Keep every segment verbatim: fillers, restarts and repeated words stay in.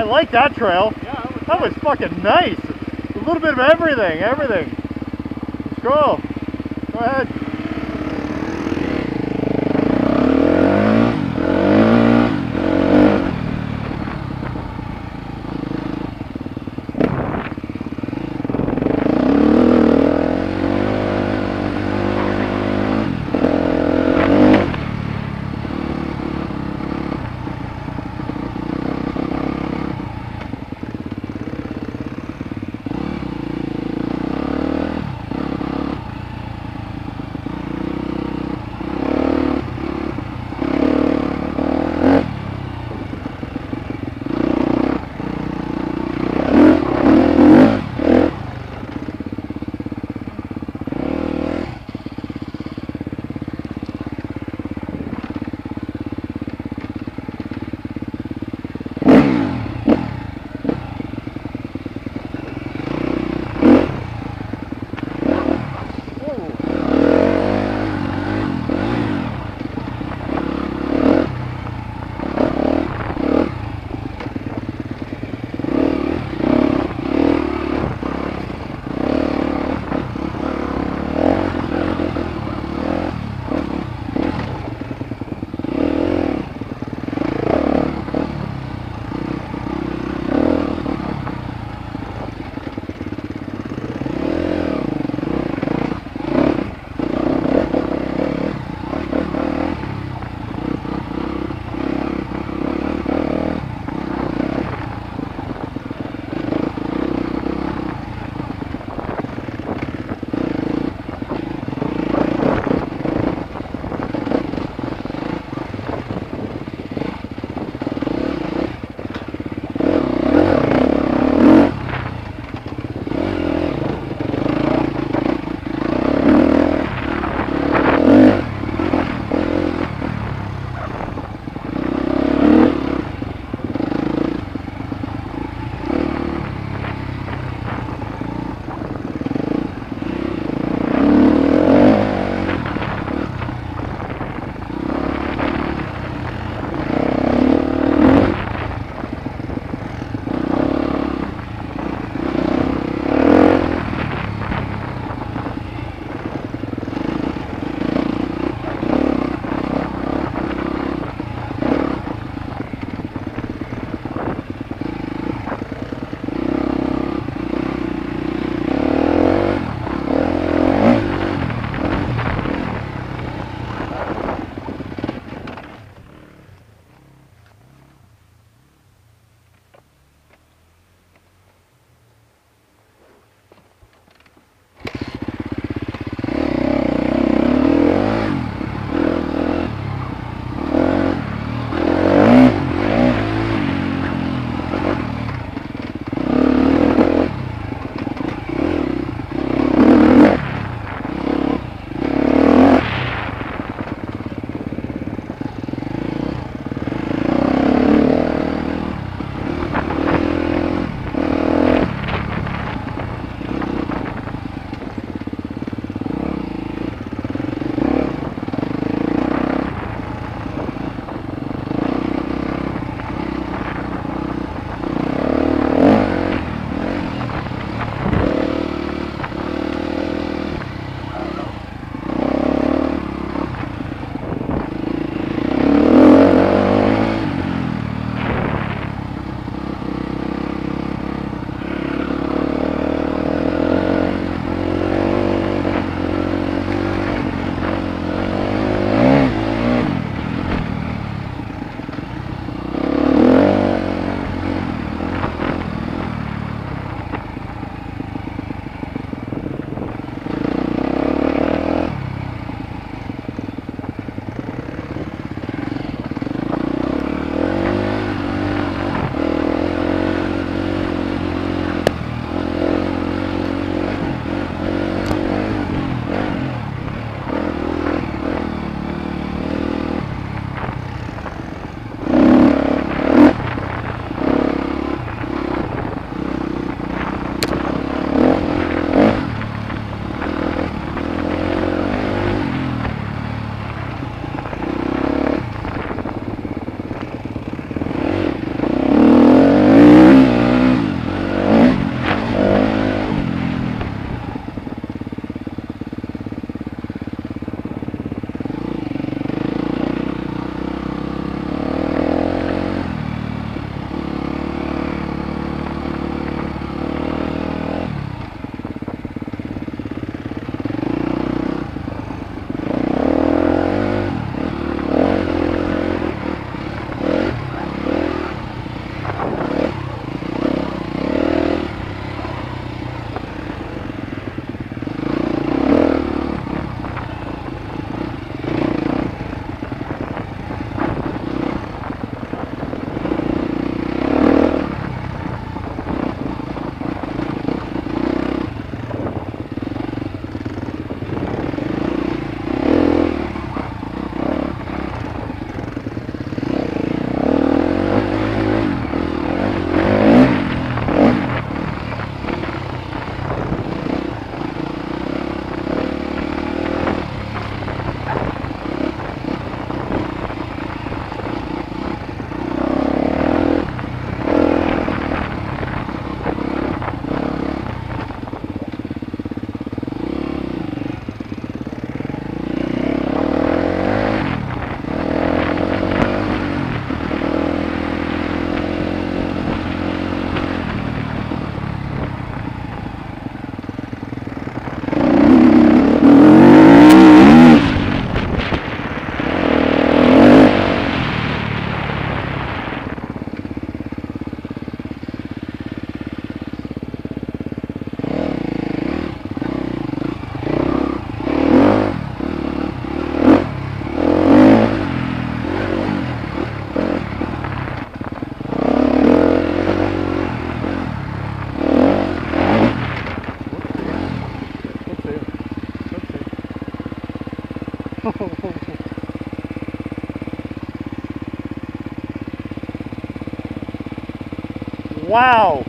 like that trail. Yeah, that was, that was fucking nice. A little bit of everything, everything. Let's go. Go ahead. Wow.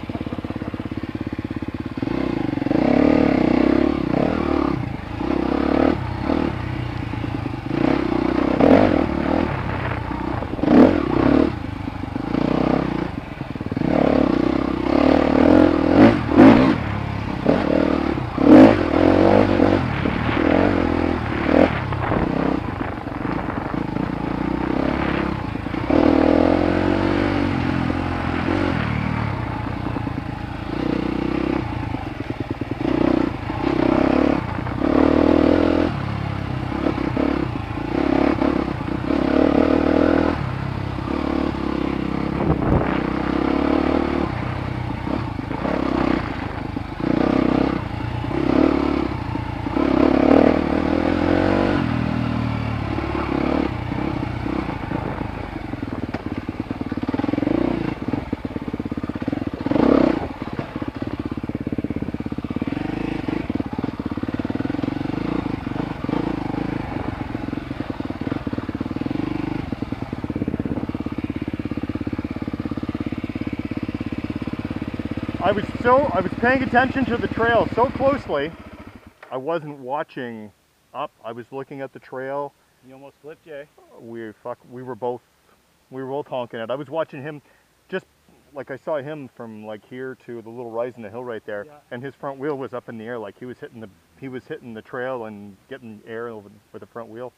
I was so, I was paying attention to the trail so closely, I wasn't watching up. I was looking at the trail. You almost flipped, Jay. We fuck, we were both, we were both honking it. I was watching him, just like I saw him from like here to the little rise in the hill right there, Yeah. and his front wheel was up in the air, like he was hitting the, he was hitting the trail and getting air over with the front wheel.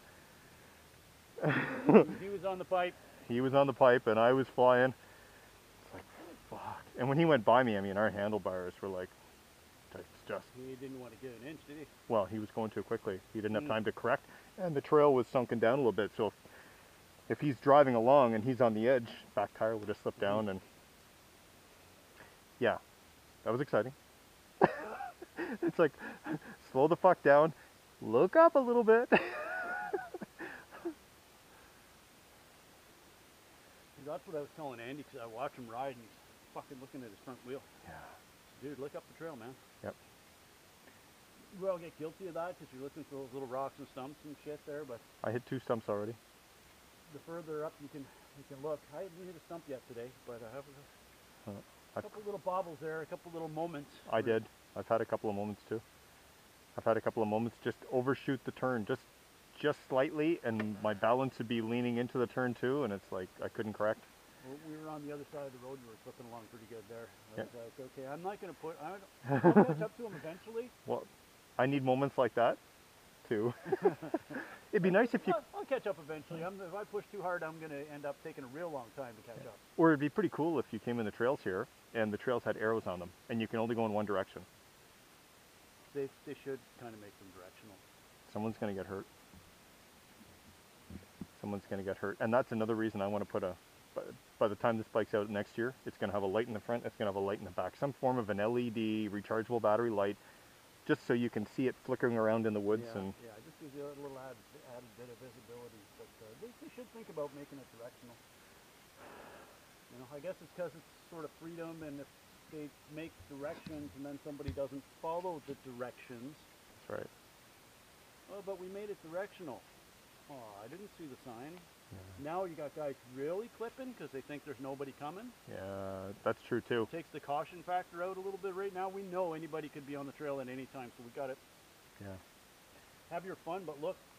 He was on the pipe. He was on the pipe, and I was flying. It's like, fuck. And when he went by me, I mean, our handlebars were like, just. He didn't want to get an inch, did he? Well, he was going too quickly. He didn't have Mm. time to correct, and the trail was sunken down a little bit. So if, if he's driving along and he's on the edge, back tire would just slip Mm-hmm. down, and yeah, that was exciting. It's like, slow the fuck down, look up a little bit. That's what I was telling Andy, because I watch him ride and he's fucking looking at his front wheel. Yeah. Dude, look up the trail, man. Yep. We all get guilty of that because you're looking for those little rocks and stumps and shit there, but I hit two stumps already. the further up you can you can look. I haven't hit a stump yet today, but I have a Uh, couple little bobbles there, a couple little moments. I did. I've had a couple of moments too. I've had a couple of moments just overshoot the turn, just just slightly, and my balance would be leaning into the turn too, and it's like I couldn't correct. Well, we were on the other side of the road and we were clipping along pretty good there. I Yeah. was like, okay, I'm not going to put, I don't, I'll catch up to him eventually. Well, I need moments like that too. It'd be nice if you, I'll, I'll catch up eventually. I'm, if I push too hard, I'm going to end up taking a real long time to catch up. or it'd be pretty cool if you came in the trails here and the trails had arrows on them and you can only go in one direction. They, they should kind of make them directional. Someone's going to get hurt. Someone's going to get hurt. And that's another reason I want to put a, by, by the time this bike's out next year, it's going to have a light in the front, it's going to have a light in the back. Some form of an L E D rechargeable battery light, just so you can see it flickering around in the woods. Yeah, and yeah, it just gives you a little added, added bit of visibility. But uh, they, they should think about making it directional. You know, I guess it's because it's sort of freedom, and if they make directions and then somebody doesn't follow the directions. That's right. Oh, but we made it directional. Oh, I didn't see the sign. Yeah. Now you got guys really clipping because they think there's nobody coming. Yeah, that's true too. Takes the caution factor out a little bit right now. We know anybody could be on the trail at any time, so we got it. Yeah. Have your fun, but look,